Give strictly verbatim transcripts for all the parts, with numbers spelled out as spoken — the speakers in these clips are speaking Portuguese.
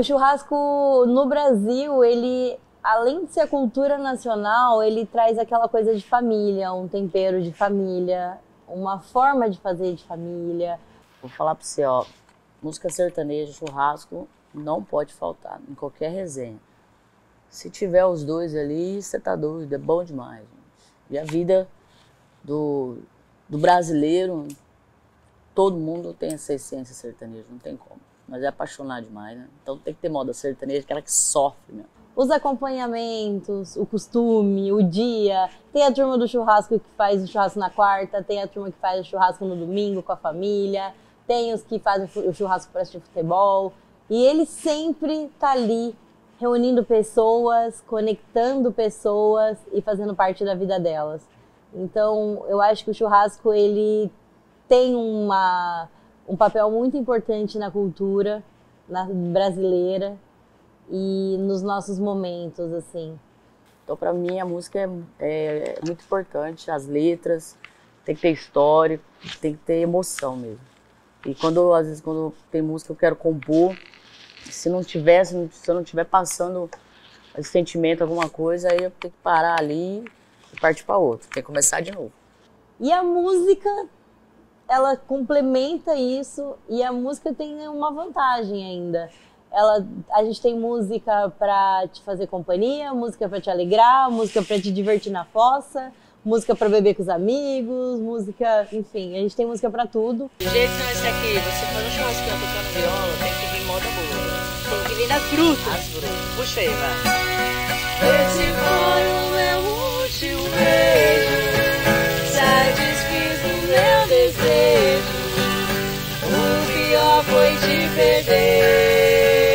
O churrasco no Brasil, ele, além de ser a cultura nacional, ele traz aquela coisa de família, um tempero de família, uma forma de fazer de família. Vou falar pra você, ó, música sertaneja, churrasco, não pode faltar em qualquer resenha. Se tiver os dois ali, você tá doido, é bom demais, gente. E a vida do, do brasileiro, todo mundo tem essa essência sertaneja, não tem como. Mas é apaixonado demais, né? Então tem que ter moda sertaneja, aquela que sofre mesmo. Os acompanhamentos, o costume, o dia. Tem a turma do churrasco que faz o churrasco na quarta, tem a turma que faz o churrasco no domingo com a família, tem os que fazem o churrasco para assistir futebol. E ele sempre tá ali, reunindo pessoas, conectando pessoas e fazendo parte da vida delas. Então, eu acho que o churrasco, ele tem uma... um papel muito importante na cultura na brasileira e nos nossos momentos, assim. Então, para mim, a música é, é, é muito importante, as letras, tem que ter história, tem que ter emoção mesmo. E quando, às vezes, quando tem música eu quero compor, se não tiver, se, não, se eu não estiver passando esse sentimento, alguma coisa, aí eu tenho que parar ali e partir para outro, tem que começar de novo. E a música, ela complementa isso, e a música tem uma vantagem ainda. Ela, a gente tem música pra te fazer companhia, música pra te alegrar, música pra te divertir na fossa, música pra beber com os amigos, música, enfim, a gente tem música pra tudo. Do jeito que esse aqui, você faz um churrasquinho tocando viola, tem que vir moda boa. Tem que vir nas brutas. As brutas. Puxa aí, vai. Esse foi o meu último beijo, satisfiz o meu desejo, o pior foi te perder.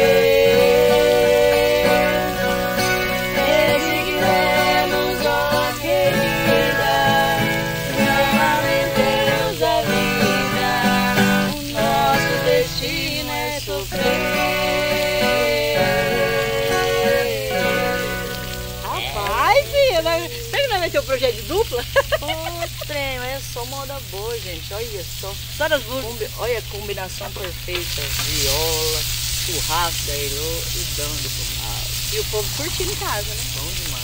Resignemos, ó querida, não lamentemos a vida, o nosso destino é sofrer. Rapaz, filha, vai... será que não vai ter um projeto de dupla? Ô, trem, é só moda boa, gente, olha só. Só das músicas. Combi... Olha a combinação perfeita, viola, churrasco da Elô e dando pro mal. E o povo curtindo em casa, né? Bom demais.